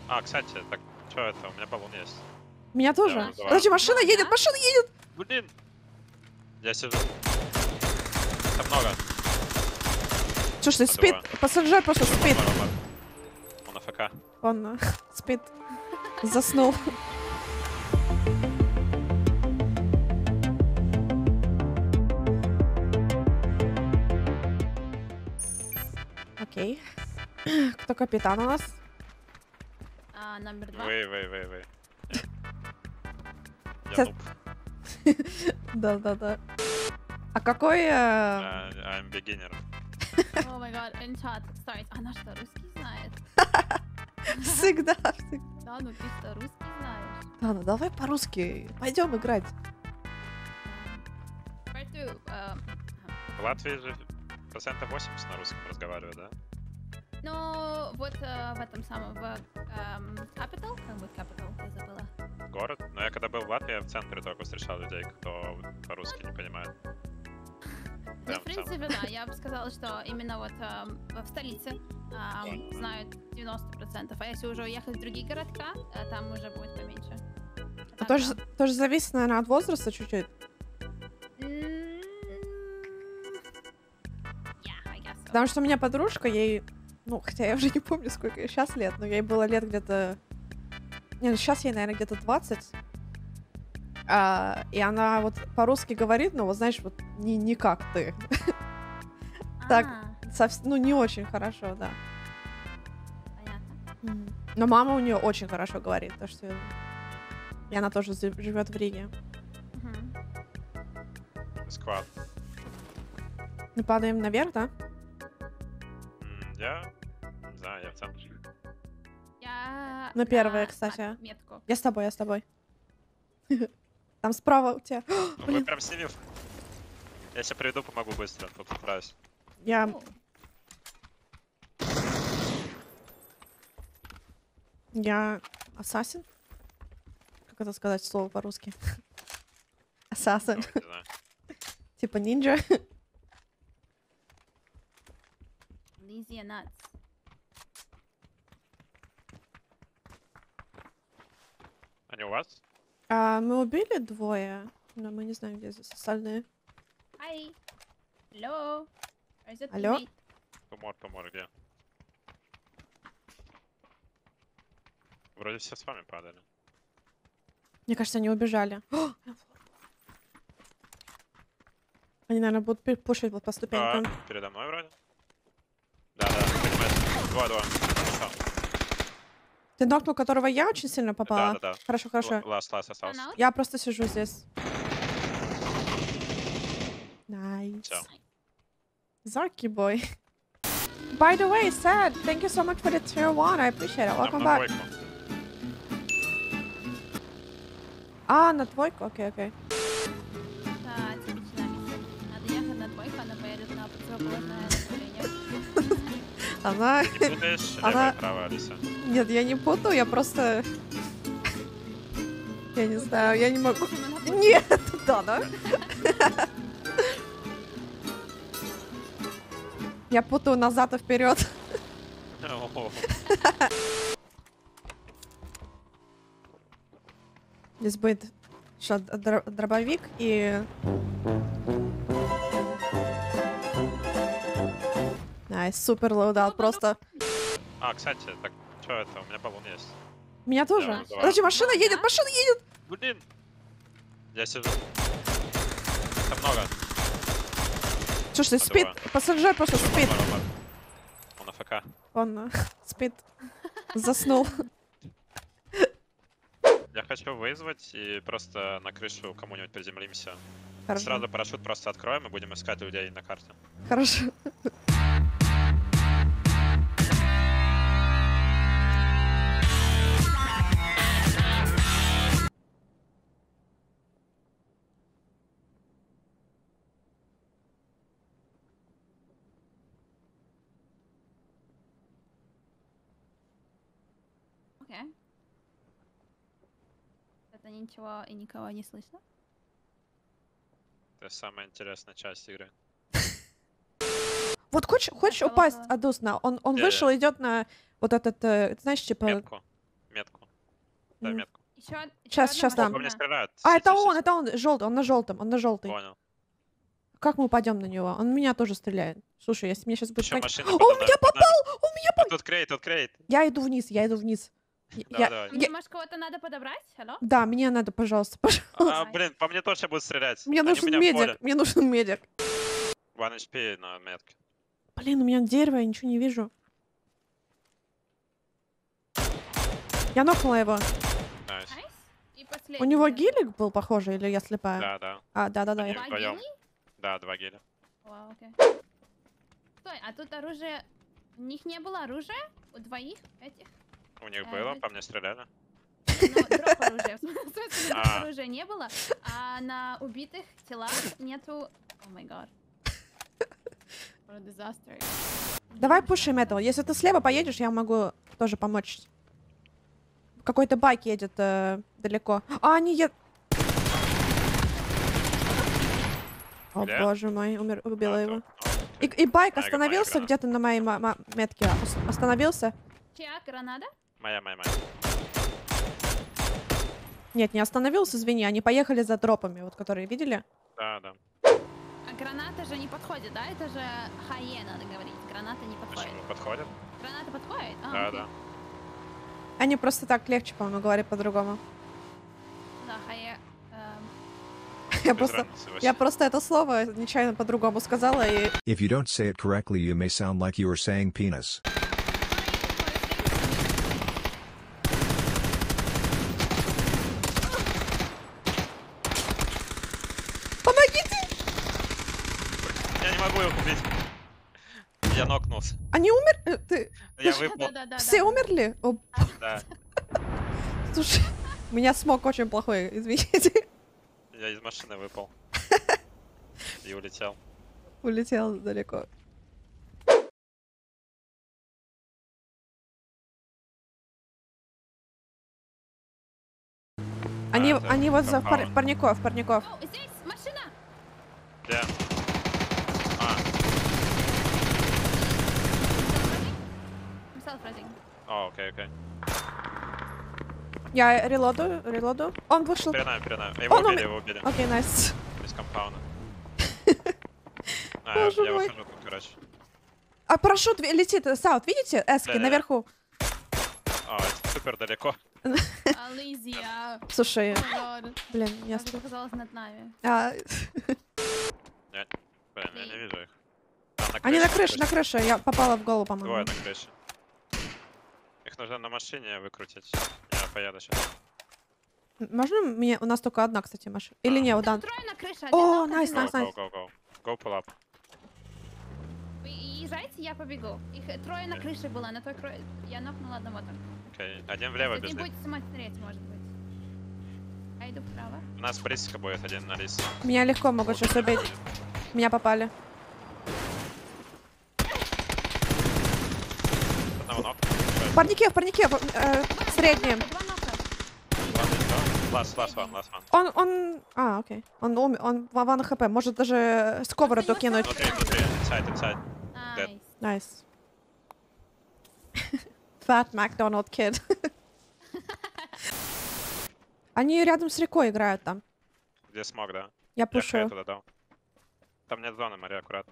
А, кстати, так что это? У меня баллон есть. У меня тоже. вызываю. Подожди, машина едет, машина едет! Блин! Я сижу. Там много. Слушай, спит. Пассажир просто спит. Он АФК. Он спит. Заснул. Окей. Кто капитан у нас? Номер 2. Вы. Я Сейчас- нуб. Да. А какой... I'm beginner. О май гад, энчат. Стой, она что, русский знает? Всегда. Да, ну ты что, русский знаешь? Да, ну давай по-русски. Пойдем играть. Парту, В Латвии же 80% на русском разговаривают, да? ну, вот в этом самом, в Capital? Как будет Capital? Я забыла. Город. Но я когда был в Латвии, я в центре только встречал людей, кто по-русски не понимает. Ну, Прям в принципе, да, я бы сказала, что именно вот в столице знают 90%, а если уже уехать в другие городка, там уже будет поменьше. А тоже зависит, наверное, от возраста чуть-чуть. Потому что у меня подружка, ей... Ну, хотя я уже не помню, сколько ей сейчас лет, но ей было лет где-то... Не, ну сейчас ей, наверное, где-то 20. И она вот по-русски говорит, но вот знаешь, вот не как ты. Так, ну не очень хорошо, да. Понятно. Но мама у нее очень хорошо говорит, то что... И она тоже живет в Риге. Сквад. Мы падаем наверх, да? Я? Не знаю, я в центре. Я Ну, первая, кстати. Метку. Я с тобой. Там справа у тебя. Вы прям с ними... Я сейчас приду, помогу быстро, тут отправюсь. Я ассасин? Как это сказать слово по-русски? Ассасин. Не знаю. Типа нинджа. Лизия Натс. Они у вас? Мы убили двое, но мы не знаем, где здесь остальные. Hi. Hello. Алло? Тумор, где? Вроде все с вами падали. Мне кажется, они убежали. Они, наверное, будут пушить вот по ступенькам. Передо мной вроде. Да. Два. Ты нокнул, которого я очень сильно попала? Да. Хорошо. Ласт остался. Я просто сижу здесь. Nice. Всё. Zarky boy. By the way, Sad, thank you so much for the tier 1. I appreciate it. Welcome На back. двойку. На двойку? Окей. Да, типичная миссия. Надо ехать на двойку, она поедет на противоположное направление. Она... Не путаешь лево Она- и право, Алиса? Нет, я не путаю, я просто... Я не знаю, я не могу... Нет, да? Я путаю назад и вперед. О, Здесь будет еще дробовик и... Найс, супер лоудаут, просто... А, кстати, так что это? У меня баллон есть. У меня тоже. вызываю. Подожди, машина едет, машина едет! Блин! Я сижу. Там много. Слушай, спит. Пассажир просто спит. Он АФК. Он спит. Заснул. Я хочу вызвать и просто на крышу кому-нибудь приземлимся. Хорошо. Сразу парашют просто откроем и будем искать людей на карте. Хорошо. Окей. Это ничего и никого не слышно? Это самая интересная часть игры. Вот хочешь упасть, Адусна? Он вышел, идет на вот этот, знаешь, типа... Метку. Дай Мгм. метку. Щас дам. По мне стреляют. А, Сити, это он, сити. это он, желтый, он на желтом, он на желтый. Понял. Как мы упадем на него? Он меня тоже стреляет. Слушай, если мне сейчас будет... Еще машина Он подо в мной, меня под нами. попал! Тут крейт, тут крейт. Я иду вниз, я иду вниз. Давай, давай. Мне, может, кого-то надо подобрать? Алло? Да, мне надо, пожалуйста, пожалуйста. Блин, по мне тоже будут стрелять. Мне Они у нужен меня в поле. медик, мне нужен медик. 1 HP на метке. Блин, у меня дерево, я ничего не вижу. Я нокнула его. Найс. Найс. И последний. У него да. гелик был, похоже, или я слепая? Да, да. А, да-да-да. Они я- Два вдвоем. гелий? Да, 2 геля. Вау, окей. Стой, а тут оружие... У них не было оружия? У двоих этих? У них было, по мне стреляли. Ну, дроп оружия. В смысле, дроп А. оружия не было, а на убитых телах нету... О май гад. What a disaster. Давай пушим этого. Если ты слева поедешь, я могу тоже помочь. Какой-то байк едет далеко. А, они едут... О, Где? боже мой, убила А, его. тут. И байк Моя остановился граната. где-то на моей метке. Остановился. Чья граната? Моя. Нет, не остановился, извини. Они поехали за дропами, вот которые видели. Да, да. А граната же не подходит, да? Это же хае надо говорить. Граната не подходит. Почему подходит? Граната подходит? А, Да, окей. да. Они просто так легче, по-моему, говорят по-другому. Да, хае... Я Без просто, разницы вообще. я просто это слово нечаянно по-другому сказала, и If you don't say it correctly, you may sound like you are saying penis. помогите! Я не могу их убить. Я нокнулся. Они умерли? Ты... Я выпал. Да-да-да. Все умерли? О, Да. слушай, у меня смог очень плохой, извините. Я из машины выпал. И улетел. Улетел далеко. Они, это они вот за компаунд. парников. О, здесь машина! Где? А, I'm self-rising. окей. Я релоду. Он вышел. Перед нами. Его Он убили. Окей, найс. Из компаунда. Боже Я мой. выхожу тут, короче. А парашют летит, Саут, видите? Эски Да-да. наверху. Это супер далеко. Ализия. Слушай, О май гад. блин, я... Я оказалась над нами. Блин, я не вижу их. Они на крыше, я попала в голову, Двое по-моему. на крыше. Их нужно на машине выкрутить. Я поеду сейчас. Можно мне... У нас только одна, кстати, машина. Или не, у Там Дан. трое на крыше. О, один найс, knock, найс, один найс. Go. Go pull up. Вы езжайте, я побегу. Их трое на крыше было, на той крыше. Я нокнула одного только. Окей. Один влево Один бежит. будет смотреть, может быть. Я иду вправо. У нас баллистика будет один на лисе. Меня легко могут сейчас убить. Меня попали. Одного ног. В парнике, среднем. Два нока. Last one. Он... А, окей. Он умер, он в 1 хп. Может даже сковороду кинуть. Внутри. Inside. Найс. Найс. Fat McDonald kid. Они рядом с рекой играют там. Где смог, да? Я Я пушу. туда дал. Там нет зоны, Мария, аккуратно.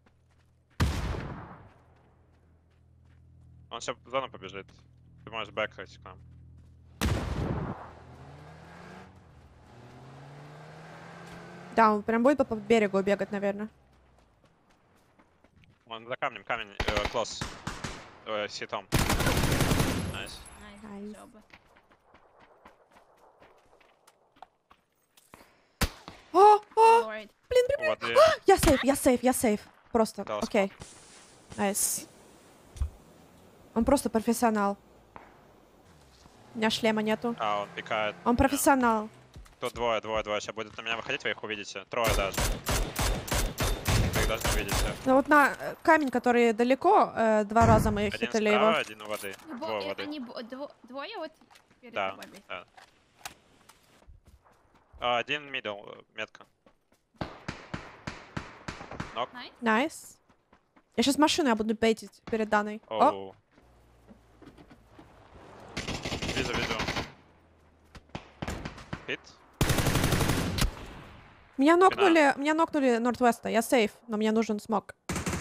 Он сейчас в зону побежит. Ты можешь бэкхать к нам. Да, он прям будет по берегу бегать, наверное. Он за камнем, close. Ситом. Найс. Найс. Job. О! Lord. Блин, Воды. я сейф. Просто, Да, окей. Найс. Он просто профессионал. У меня шлема нету. Он пикает. Он профессионал. Тут двое. Сейчас будет на меня выходить, вы их увидите. Трое даже. Вы их должны увидеть. Ну вот на камень, который далеко, 2 раза мы Один хитали справа, его. один у воды. Двое у воды. Они двое вот перед Да. тобой. Да. Один мидл, метка. Нок. Найс. Найс. Я сейчас машину я буду бейтить перед Даной. О, Оу. Вижу. Мид. Меня нокнули Нортвеста. Я сейф, но мне нужен смог.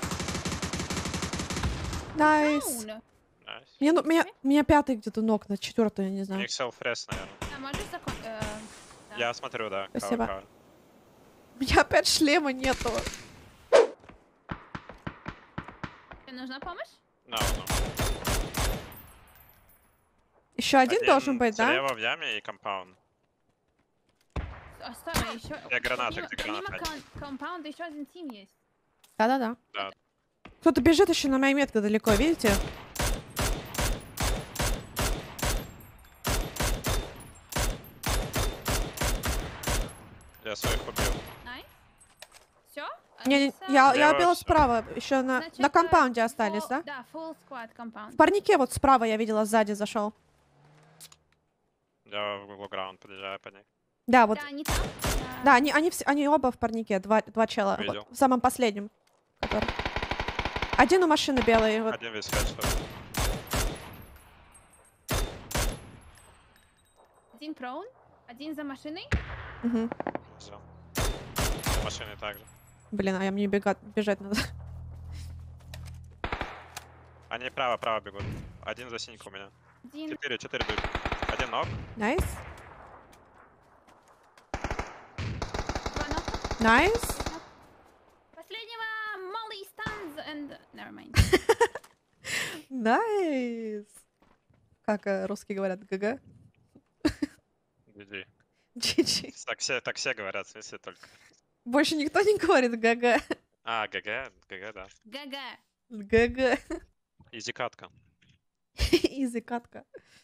Найс. Даун. Найс. Меня пятый где-то нокнул, четвертый, я не У знаю. них селф-рес, наверное. А можешь да. Я смотрю, да. Спасибо. Cover. У меня опять шлема нету. Тебе нужна помощь? No, no. Еще один должен быть, да? Слева в яме и компаунд. Стой, еще... Я гранаты, где гранаты? Помимо компаунда еще один тим есть. Да-да-да. Да. Кто-то бежит еще на моей метке далеко, видите? Я своих убил. Найс. Все? Я убила справа. Еще на компаунде остались, да? Да, full squad компаунд. В парнике вот справа я видела, сзади зашел. Я в Google Ground подъезжаю по ней. Да, вот. Да, они там. Да, они оба в парнике, два чела. Видел. Вот, в самом последнем. Который. Один у машины белый. Вот. Один весь хэдшот. Один проун, один за машиной. Мгм. Взял. За машиной также. Блин, а мне бежать надо. Они право бегут. Один за синьку у меня. Один. 4 бегут. Один ног. Найс. Два нока. Найс. Последнего Molly stands and... Never mind. Найс. Как русские говорят, ГГ. GG. GG. Так все говорят, в смысле только. Больше никто не говорит ГГ. А, ГГ, да. ГГ. ГГ. Изи катка. Изи катка.